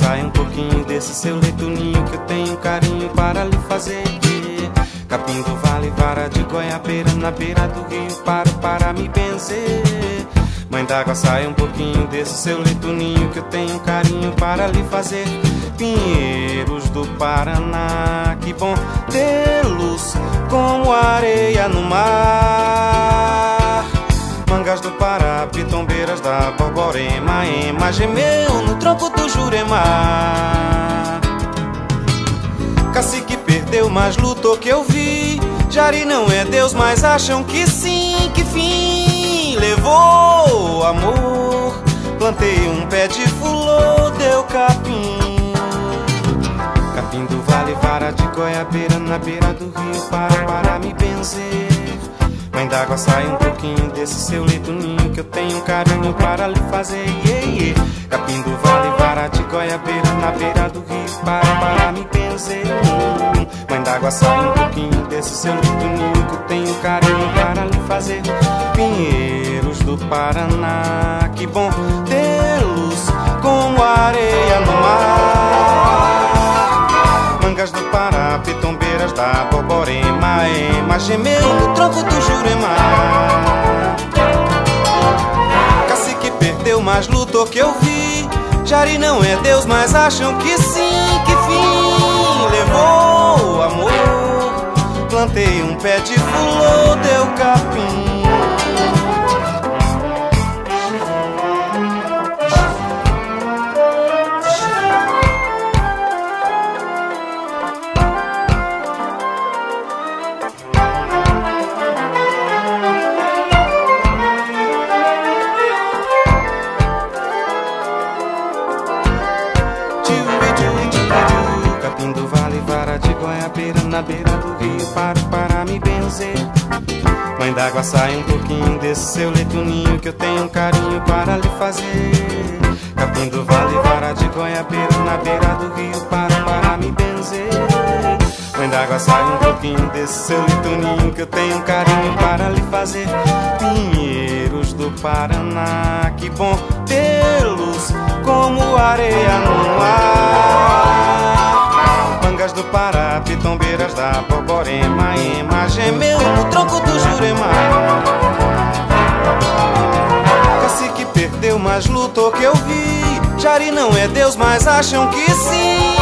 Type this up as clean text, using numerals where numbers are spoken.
sai um pouquinho desse seu leito ninho, que eu tenho carinho para lhe fazer. Capim do vale, vara de goiabeira, na beira do rio paro para me benzer. Mãe d'água, sai um pouquinho desse seu leito ninho, que eu tenho carinho para lhe fazer. Pinheiros do Paraná, que bom tê-los como areia no mar. Mangas do Pará, pitombeiras da Borborema, Ema gemeu no tronco do Jurema. Cacique perdeu, mas lutou que eu vi. Jari não é Deus, mas acham que sim. Que fim levou amor? Plantei um pé de fulô, deu capim. Capim do vale, vara de goiabeira, na beira do rio paro para me benzer. Mãe d'água, sai um pouquinho desse seu leito ninho, que eu tenho carinho para lhe fazer. Capim do vale, vara de goiabeira, na beira do rio paro para me benzer. Mãe d'água, sai um pouquinho desse seu leito ninho, que eu tenho carinho para lhe fazer. Pinheiros do Paraná, que bom tê-los como areia no mar. Mangas do Pará, pitombeiras da Borborema, Ema gemeu no tronco do Jurema. Cacique perdeu, mas lutou que eu vi. Jari não é Deus, mas acham que sim. Que fim levou amor? Plantei um pé de fulô, deu capim. Capim do vale, vara de goiabeira, na beira do rio paro para me benzer. Mãe d'água, sai um pouquinho desse seu leito ninho, que eu tenho um carinho para lhe fazer. Capim do vale, vara de goiabeira, na beira do rio paro para me benzer. Mãe d'água, sai um pouquinho desse seu leito ninho, que eu tenho um carinho para lhe fazer. Pinheiros do Paraná, que bom tê-los como areia no mar. Mangas do Pará, pitombeiras da Borborema, Ema gemeu no tronco do Jurema. Cacique perdeu, mas lutou que eu vi. Jari não é Deus, mas acham que sim.